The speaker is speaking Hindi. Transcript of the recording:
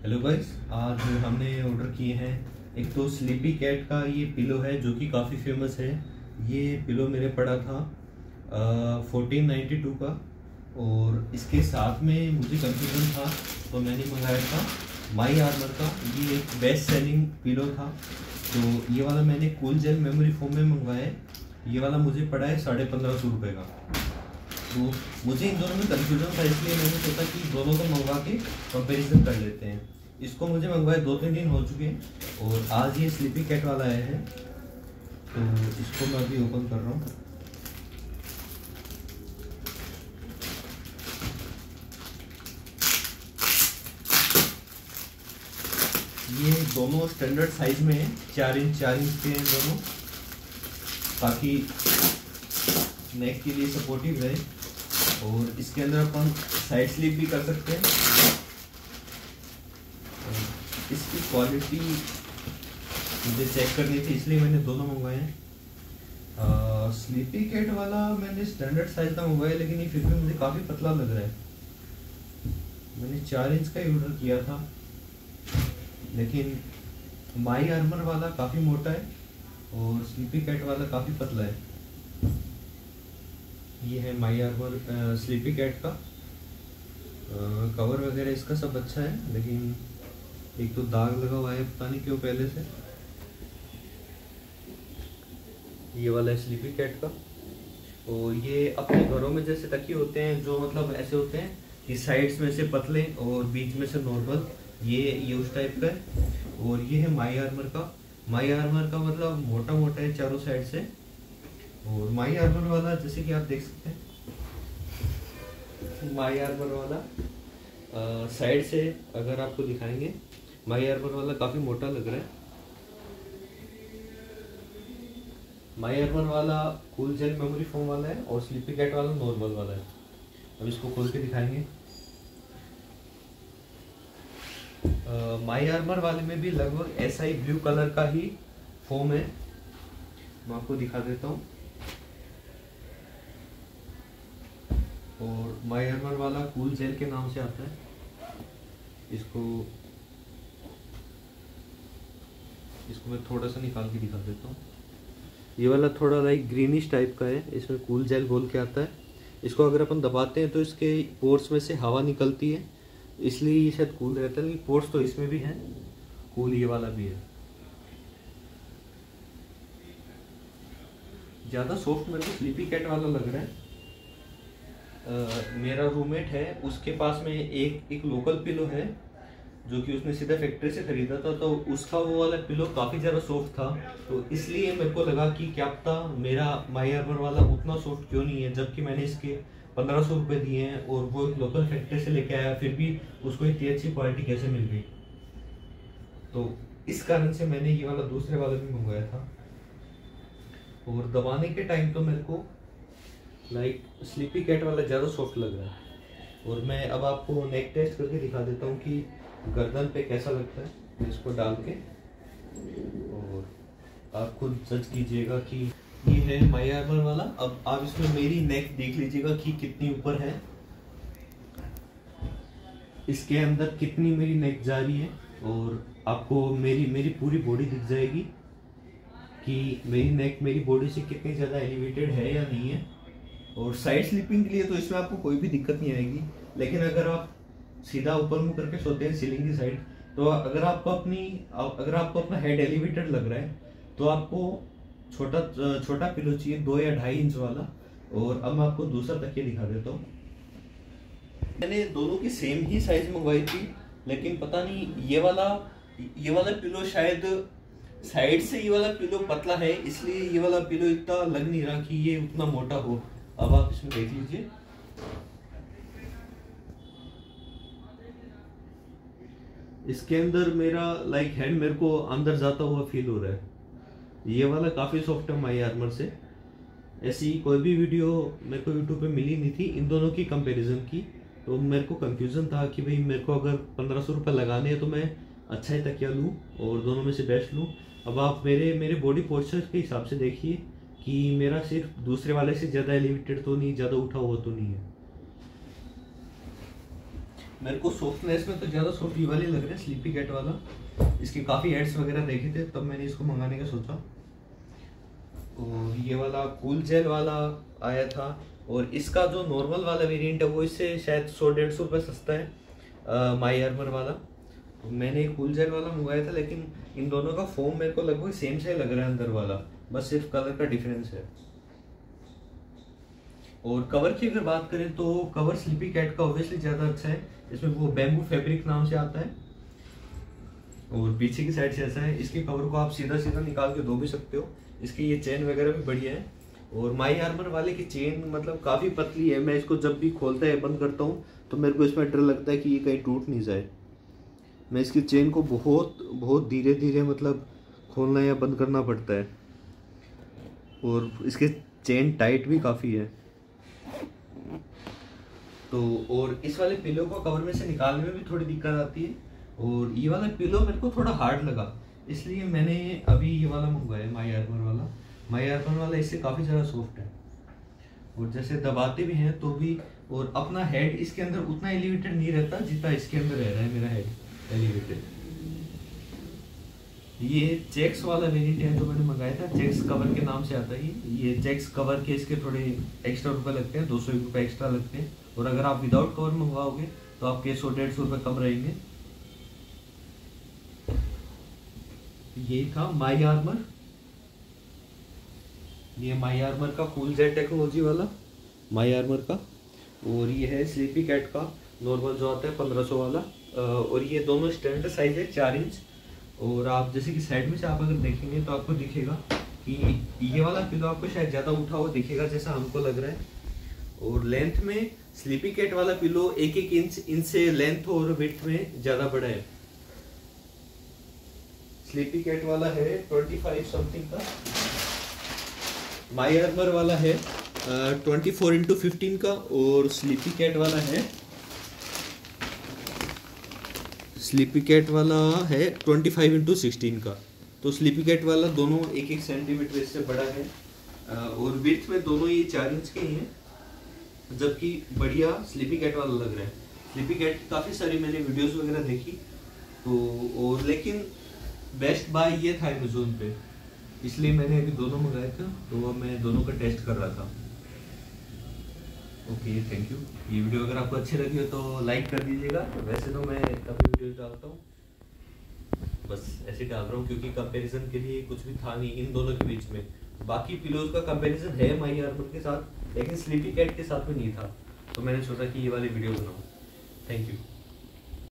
हेलो गाइस, आज हमने ऑर्डर किए हैं। एक तो स्लीपी कैट का ये पिलो है जो कि काफ़ी फेमस है। ये पिलो मेरे पड़ा था 1492 का, और इसके साथ में मुझे कंफ्यूजन था तो मैंने मंगाया था माई आर्मर का। ये एक बेस्ट सेलिंग पिलो था, तो ये वाला मैंने कूल जेल मेमोरी फोम में मंगवाया है। ये वाला मुझे पड़ा है 1550 रुपये का। तो मुझे इन दोनों में कंफ्यूजन था, इसलिए मैंने सोचा कि दोनों को मंगवा के कंपैरिजन कर लेते हैं। इसको मुझे मंगवाए 2-3 दिन हो चुके हैं और आज ये स्लीपी कैट वाला आया है, तो इसको मैं अभी ओपन कर रहा हूँ। ये दोनों स्टैंडर्ड साइज में है, 4 इंच के हैं दोनों, ताकि नेक के लिए सपोर्टिव रहे। और इसके अंदर अपन साइड स्लीप भी कर सकते हैं। इसकी क्वालिटी मुझे चेक करनी थी, इसलिए मैंने दोनों मंगवाए हैं। स्लीपी कैट वाला मैंने स्टैंडर्ड साइज का मंगवाया, लेकिन ये फिर भी मुझे काफ़ी पतला लग रहा है। मैंने 4 इंच का ही ऑर्डर किया था, लेकिन माई आर्मर वाला काफ़ी मोटा है और स्लीपी कैट वाला काफ़ी पतला है। ये है माई आर्मर स्लीपी कैट का। कवर वगैरह इसका सब अच्छा है, लेकिन एक तो दाग लगा हुआ है, पता नहीं क्यों पहले से। ये वाला है स्लीपी कैट का, और ये अपने घरों में जैसे तकिए होते हैं जो मतलब ऐसे होते हैं कि साइड्स में से पतले और बीच में से नॉर्मल, ये उस टाइप का है। और ये है माई आर्मर का। माई आर्मर का मतलब मोटा मोटा है चारों साइड से। और माई आर्मर वाला जैसे कि आप देख सकते हैं, माई आर्मर वाला साइड से अगर आपको दिखाएंगे, माई आर्मर वाला काफ़ी मोटा लग रहा है। माई आर्मर वाला कूल जेल मेमोरी फोम वाला है और स्लीपी कैट वाला नॉर्मल वाला है। अब इसको खोल के दिखाएंगे। माई आर्मर वाले में भी लगभग ऐसा ही ब्लू कलर का ही फोम है। मैं आपको दिखा देता हूँ। और माई आर्मर वाला कूल जेल के नाम से आता है। इसको मैं थोड़ा सा निकाल के दिखा देता हूँ। ये वाला थोड़ा लाइक ग्रीनिश टाइप का है, इसमें कूल जेल बोल के आता है। इसको अगर अपन दबाते हैं तो इसके पोर्स में से हवा निकलती है, इसलिए ये शायद कूल रहता है। लेकिन पोर्स तो इसमें भी है, कूल ये वाला भी है। ज़्यादा सॉफ्ट मेरे को स्लीपी कैट वाला लग रहा है। मेरा रूममेट है, उसके पास में एक लोकल पिलो है जो कि उसने सीधा फैक्ट्री से खरीदा था, तो उसका वो वाला पिलो काफ़ी ज़्यादा सॉफ्ट था। तो इसलिए मेरे को लगा कि क्या पता मेरा माई आर्मर वाला उतना सॉफ्ट क्यों नहीं है, जबकि मैंने इसके 1500 रुपये दिए हैं और वो एक लोकल फैक्ट्री से लेके आया, फिर भी उसको इतनी अच्छी क्वालिटी कैसे मिल गई। तो इस कारण से मैंने ये वाला दूसरे वाला भी मंगवाया था। और दबाने के टाइम तो मेरे को लाइक स्लीपी कैट वाला ज़्यादा सॉफ्ट लग रहा है। और मैं अब आपको नेक टेस्ट करके दिखा देता हूँ कि गर्दन पे कैसा लगता है इसको डाल के, और आप खुद जज कीजिएगा कि ये है माई आर्मर वाला। अब आप इसमें मेरी नेक देख लीजिएगा कि कितनी ऊपर है, इसके अंदर कितनी मेरी नेक जा रही है, और आपको मेरी पूरी बॉडी दिख जाएगी कि मेरी नेक मेरी बॉडी से कितनी ज़्यादा एलिवेटेड है या नहीं है। और साइड स्लीपिंग के लिए तो इसमें आपको कोई भी दिक्कत नहीं आएगी, लेकिन अगर आप सीधा ऊपर मुंह करके सोते हैं सीलिंग की साइड, तो अगर आपको अपना हेड एलिवेटेड लग रहा है तो आपको छोटा पिलो चाहिए, 2 या 2.5 इंच वाला। और अब मैं आपको दूसरा तकिया दिखा देता हूँ। मैंने दोनों की सेम ही साइज मंगवाई थी, लेकिन पता नहीं ये वाला पिलो शायद साइड से ये वाला पिलो पतला है, इसलिए ये वाला पिलो इतना लग नहीं रहा कि ये उतना मोटा हो। अब आप इसमें देख लीजिए, इसके अंदर मेरा लाइक हेड मेरे को अंदर जाता हुआ फील हो रहा है। ये वाला काफ़ी सॉफ्ट है माई आर्मर से। ऐसी कोई भी वीडियो मेरे को यूट्यूब पे मिली नहीं थी इन दोनों की कंपैरिजन की, तो मेरे को कंफ्यूजन था कि भाई मेरे को अगर 1500 रुपये लगाने हैं तो मैं अच्छा ही तकिया लूँ और दोनों में से बेस्ट लूँ। अब आप मेरे बॉडी पोस्चर के हिसाब से देखिए कि मेरा सिर्फ दूसरे वाले से ज़्यादा एलिवेटेड तो नहीं, ज़्यादा उठा हुआ तो नहीं है। मेरे को सॉफ्टनेस में तो ज़्यादा सॉफ्ट ये वाली लग रहा है, स्लीपी कैट वाला। इसके काफ़ी एड्स वगैरह देखे थे तब मैंने इसको मंगाने का सोचा। और ये वाला कूल जेल वाला आया था, और इसका जो नॉर्मल वाला वेरिएंट है वो इससे शायद 100-150 रुपये सस्ता है, माई आर्मर वाला। तो मैंने कूल जेल वाला मंगाया था, लेकिन इन दोनों का फोम मेरे को लगभग सेम सा ही लग रहा है अंदर वाला, बस सिर्फ कलर का डिफरेंस है। और कवर की अगर बात करें तो कवर स्लीपी कैट का ऑब्वियसली ज़्यादा अच्छा है। इसमें वो बैम्बू फैब्रिक नाम से आता है, और पीछे की साइड से ऐसा है। इसके कवर को आप सीधा सीधा निकाल के धो भी सकते हो। इसकी ये चेन वगैरह भी बढ़िया है। और माई आर्मर वाले की चेन मतलब काफ़ी पतली है। मैं इसको जब भी खोलता है बंद करता हूँ तो मेरे को इसमें डर लगता है कि ये कहीं टूट नहीं जाए। मैं इसकी चेन को बहुत बहुत धीरे धीरे मतलब खोलना या बंद करना पड़ता है, और इसके चेन टाइट भी काफ़ी है। तो और इस वाले पिलो को कवर में से निकालने में भी थोड़ी दिक्कत आती है। और ये वाला पिलो मेरे को थोड़ा हार्ड लगा, इसलिए मैंने अभी ये वाला मंगवाया, माई आर्मर वाला। माई आर्मर वाला इससे काफ़ी ज़्यादा सॉफ्ट है, और जैसे दबाते भी हैं तो भी, और अपना हेड इसके अंदर उतना एलिवेटेड नहीं रहता जितना इसके अंदर रह रहा है मेरा हेड एलिवेटेड। ये चेक्स वाला वेरिएंट है जो मैंने मंगाया था, चेक्स कवर के नाम से आता है। ये चेक्स कवर के इसके थोड़े एक्स्ट्रा रुपए लगते हैं, 200 रुपये एक्स्ट्रा लगते हैं। और अगर आप विदाउट कवर मंगवाओगे तो आपके 100-150 रुपये कम रहेंगे। ये था माई आर्मर, ये माई आर्मर का कूल जेट टेक्नोलॉजी वाला माई आर्मर का। और ये है स्लीपी कैट का नॉर्मल जो आता है 1500 वाला। और ये दोनों स्टैंडर्ड साइज है 4 इंच। और आप जैसे कि साइड में से आप अगर देखेंगे तो आपको दिखेगा कि ये वाला पिलो आपको शायद ज़्यादा उठा हुआ दिखेगा जैसा हमको लग रहा है। और लेंथ में स्लीपी कैट वाला पिलो 1-1 इंच इनसे लेंथ और विड्थ में ज़्यादा बड़ा है। स्लीपी कैट वाला है 25 समथिंग का, माई आर्मर वाला है 24x15 का, और स्लीपी कैट वाला है 25x16 का। तो स्लीपी कैट वाला दोनों 1-1 सेंटीमीटर इससे बड़ा है। और विड्थ में दोनों ये 4 इंच के ही हैं, जबकि बढ़िया स्लीपी कैट वाला लग रहा है। स्लीपी कैट काफ़ी सारी मैंने वीडियोस वगैरह देखी तो, और लेकिन बेस्ट बाय ये था अमेज़ोन पे, इसलिए मैंने अभी दोनों मंगाए थे। तो अब मैं दोनों का टेस्ट कर रहा था। Okay, thank you. ये वीडियो अगर आपको अच्छी लगी हो तो लाइक कर दीजिएगा। वैसे तो मैं काफ़ी वीडियो डालता हूँ, बस ऐसे डाल रहा हूँ क्योंकि कंपैरिजन के लिए कुछ भी था नहीं इन दोनों के बीच में। बाकी पिलोज का कंपैरिजन है माई आर्मर के साथ, लेकिन स्लीपी कैट के साथ में नहीं था, तो मैंने सोचा कि ये वाली वीडियो बनाऊँ। Thank you.